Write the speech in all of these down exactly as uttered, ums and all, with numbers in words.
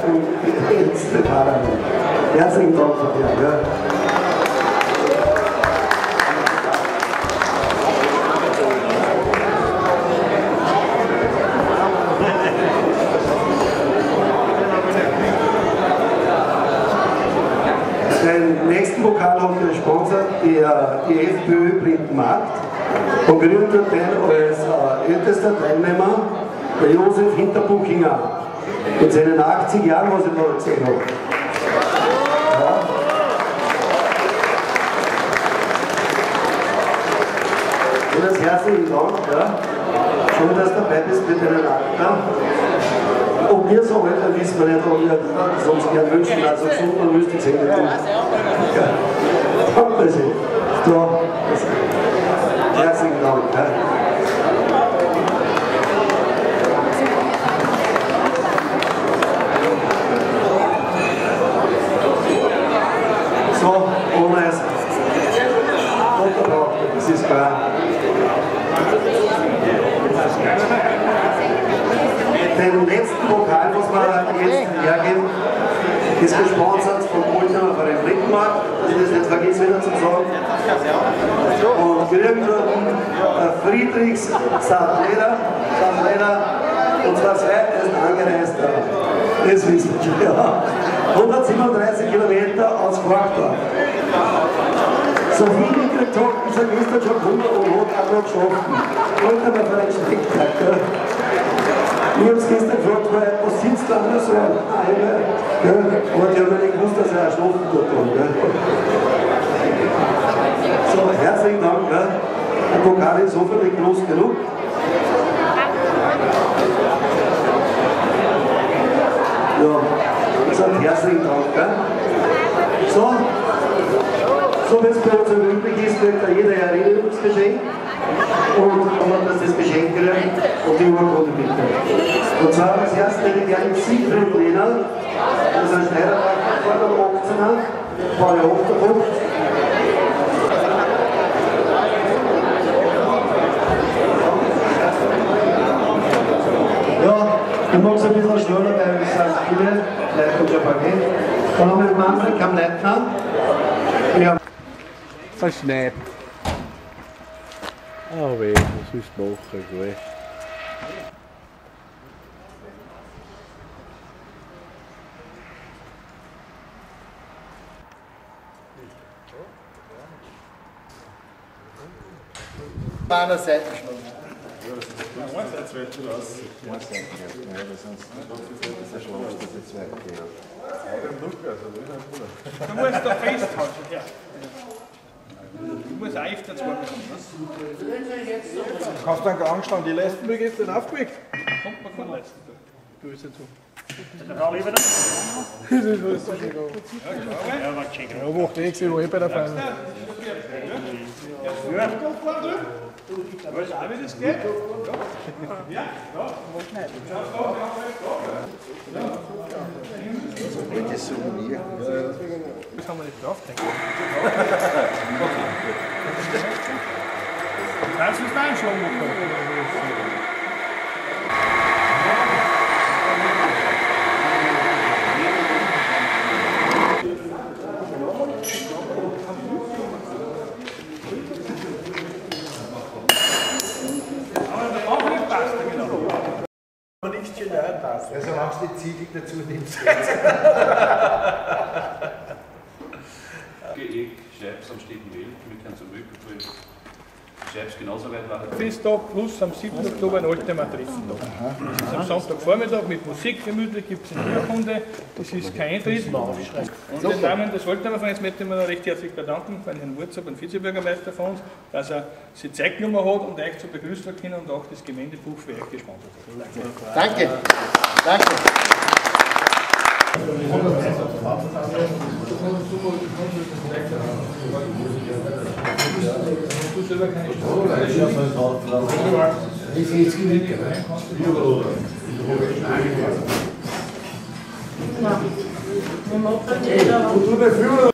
und älteste Parlament. Herzlichen Dank für dich. Ja. Den nächsten Pokal hat gesponsert der, die FPÖ Brindenmarkt und gerühmt wird den als äh, ältester Teilnehmer der Josef Hinterbuchinger mit seinen achtzig Jahren, was ich noch gesehen habe. Ja. Und herzlichen Dank, ja. Schön, dass du dabei bist mit deinen Akten. Ob wir so weiter wissen wir nicht, ob wir sonst gerne wünschen, also gesund und lustig sind. Ja. Danke sehr. So. Herzlichen Dank. Ja. So, ohne es unterbraucht, das ist klar. Den letzten Pokal, was wir jetzt hergeben, ist gesponsert vom Ultimer Verein Brindenmarkt, dass ich das nicht vergesse wieder zu sagen. Und gerühmt wurden Friedrichs Stadtleder, Stadtleder, und zwar zwei, der ist angereist, das wissen wir, ja. hundertsiebenunddreißig Kilometer aus Quarkdorf. So viel gekriegt hat, ist er gestern schon gekommen und hat auch noch geschlafen. Ultimer Verein Spektakel. Ich habe es gestern gefragt, weil was sitzt da nur so ein Eimer? Ja, aber die haben ja nicht gewusst, dass er auch schlafen dort hat. Ja. So, herzlichen Dank. Ja. Der Pokal ist hoffentlich groß genug. Ja, also herzlichen Dank. Ja. So, so wie es bei uns üblich ist, kriegt da jeder ein Erinnerungsgeschenk. Und dann dass das Geschenk kriegen und die Urkunde bitte. Und zwar als erstes hätte ich gerne Siegfried Lehner, das ist ein Steirerpark vor der achtzehner, war ja achtundfünfzig. Ja, ich mag es ein bisschen schneller, weil es sind viele Leute und schon ein paar gehen. Dann haben wir den Manfred Kamm-Leitner. Verschneit. Ah weh, was willst du machen, gell? Meiner Seite geschlagen. Ja, das ist gut. Ja, das wird schon aus. Ja, das ist ja, sonst ist der schwachste Zweig. Ja, den Lukas, also ist ein Bruder. Du musst da festhalten, ja. Du musst auf dazu kommen. Kannst du einen Gangstand, die letzten Mal gestern aufgeweckt? Kommt man keinen letzten. Du bist jetzt so. Das ist was schon gegangen. Ja, war check. Ja, macht eh gesehen, wo ich bei der Feier. Ja. Weißt du auch, wie das geht? Ja, ja. Das Souvenir. Das haben wir nicht drauf, denke ich. Kannst du es da einschlagen machen? Also machst du die Ziegel dazu nimmst. Ich schreibe es am steten Mail, wir können zum Rückgefallen. Ich schreibe es genauso weit weiter. Festtag plus am siebten Oktober ein Altheimer Treffentag. Das ist am Sonntagvormittag mit Musik, gemütlich gibt es eine Urkunde. Das ist kein Eintritt. Und den Namen des Altheimer Vereins möchte ich mir noch recht herzlich bedanken, bei Herrn Wurzab, dem Vizebürgermeister von uns, dass er sie Zeit genommen hat und euch zu begrüßen können und auch das Gemeindebuch für euch gesponsert hat. Danke. Danke. Ja.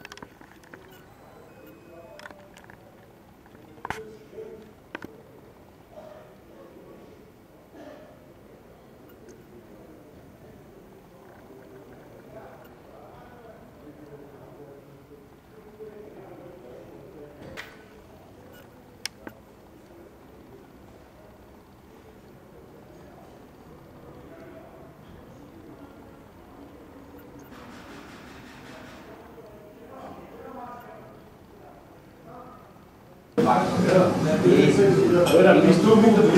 Oder bist du mit der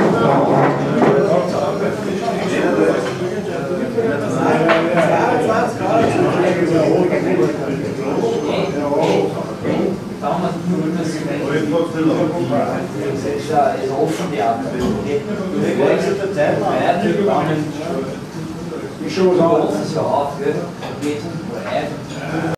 ist offen die Antwort. Wir wollen es der Zeit werden, ich schon so, das ist ja auf, geht